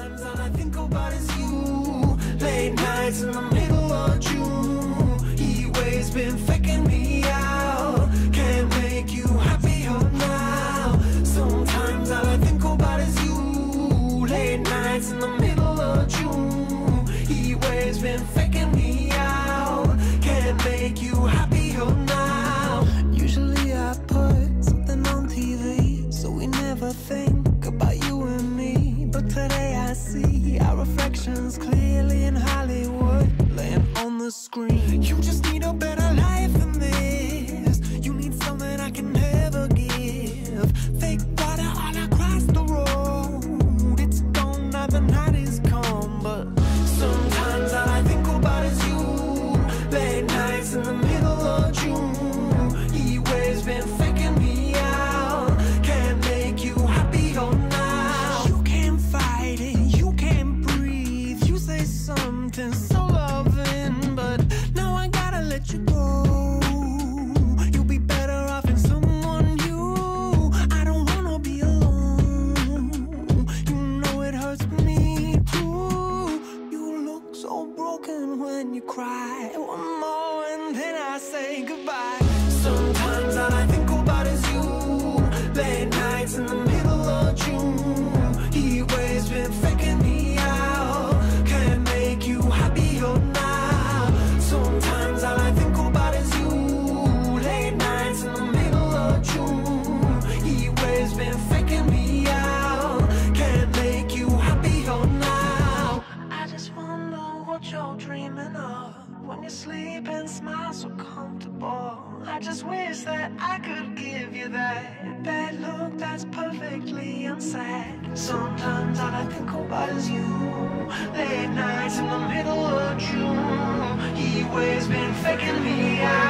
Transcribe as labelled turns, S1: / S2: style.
S1: Sometimes all I think about is you. Late nights in the middle of June. Heat waves been faking me out. Can't make you happier now. Sometimes all I think about is you. Late nights in the middle of June. Heat waves been faking me out. Can't make you happier now. Usually I put something on TV, so we never think about you and me. But today I see our reflections clearly in Hollywood, laying on the screen. You just need a better life than this. You need something I can never give. Fake water all across the road. It's gone now, the night is come. But sometimes all I think about is you. Late nights in the middle of June. Heat waves been faking me out. Can't make you happier now. You can't fight it, you can't breathe. You say something so loving, but now I gotta let you go. You'll be better off in someone new. I don't wanna be alone. You know it hurts me too. You look so broken when you cry. One more and then I say goodbye. Sometimes all I think about is you. Late nights in the middle of June. Heat waves been faking me out. Can't make you happier now. Sometimes all I think about is you. Late nights in the middle of June. Heat waves been faking me out. Can't make you happier now. I just wonder what you're dreaming of when you sleep and smile so comfortable. I just wish that I could give you that bad look that's perfectly unsaid. Sometimes all I think about is you. Late nights in the middle of June. Heat waves been faking me out.